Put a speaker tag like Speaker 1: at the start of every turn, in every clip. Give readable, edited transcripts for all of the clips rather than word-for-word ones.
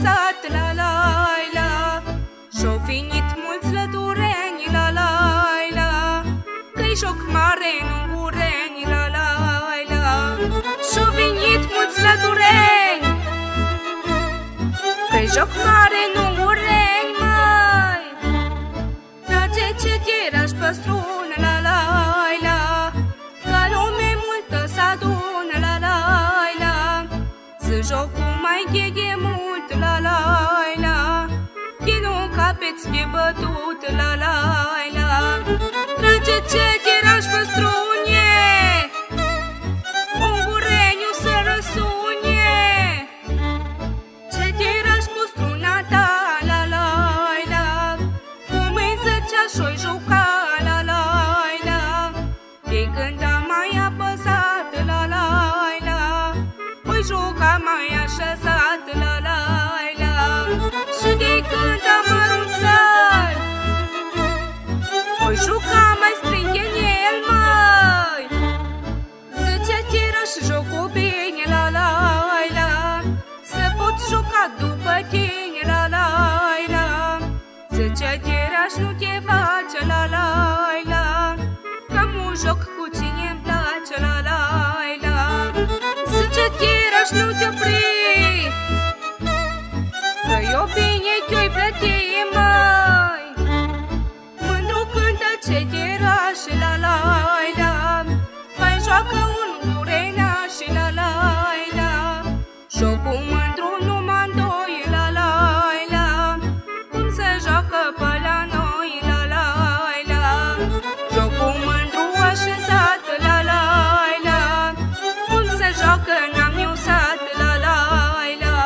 Speaker 1: apăsat, la la la. Și-au venit mulți lătureni, la la la. Că-i joc mare în ungureni, la la la. Și-au venit mulți lătureni, că-i joc mare în ungureni, măi. Trage ce tirași păstrună, la la la. Ca lume multă s-adună, la la la. Să jocul mai gheghe mult, la la la. Din un capeți de bătut, la la la. Trage ce tirași păstrune, ungureniu să răsune. Ce tirași cu struna ta, la la la. Cum îi zăcea și-o-i juca, la la la. De când a mai apăsat, la la la. O-i juca mai așezat, la la la. Și de când am arunțat, o-i juca mai strânge în el, măi. Zice tirași jocul bine, la la la. Să poți juca după tine, la la la. Zice tirași nu te face, la la la. Cam un joc cu cine-mi place, la la la. Zice tirași nu te opri, că eu bine te-o-i plăti, măi. Mândru cântă ce tirași, la la la. Mai joacă un urenaș, la la la. Jocul mândru numai doi, la la la. Cum se joacă pe la noi, la la la. Jocul mândru așezat, la la la. Cum se joacă n-am niusat, la la la.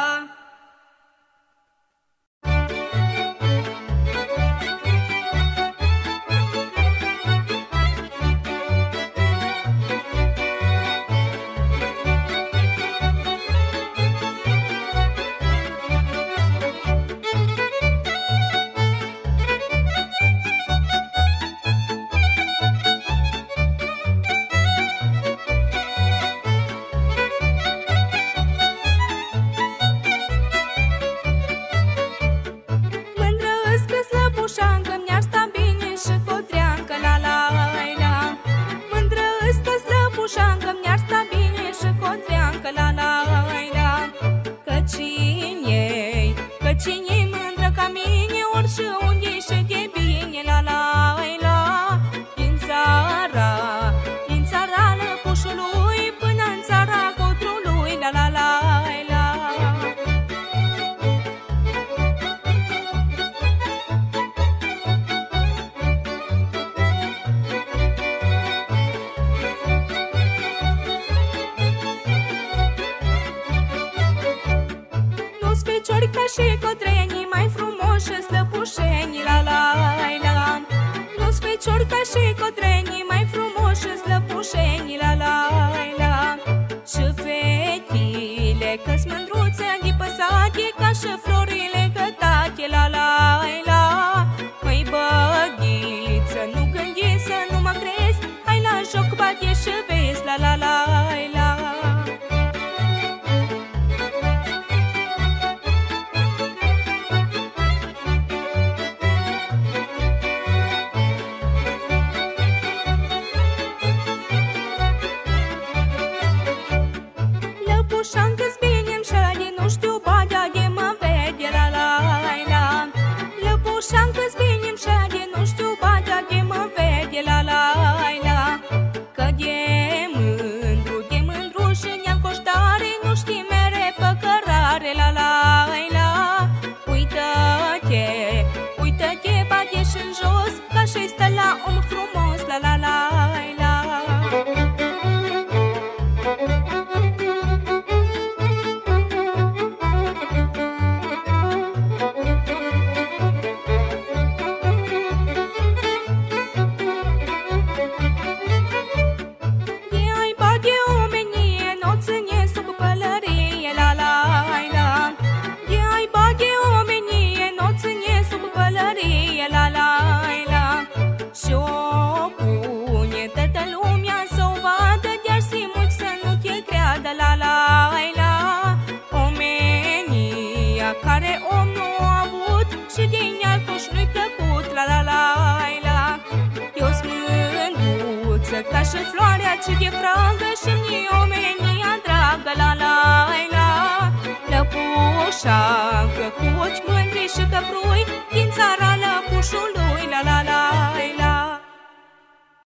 Speaker 1: Feciorica și codrenii mai frumoși slăpușeni, la la la. Nu-s feciorica și codrenii mai frumoși slăpușeni, la la la. Și fetile că-s mândruțe dipăsate ca și florile cătate, la la la. Măi băghiță, nu gândi să nu mă crezi, hai la joc bate și vezi, la la la la. la care om nu a avut și din altuși nu-i plăcut. La la la la, eu smânduță ca și floarea ce de fragă și-mi omenia dragă. La la la, lăpușa cu ochi mândri și căprui,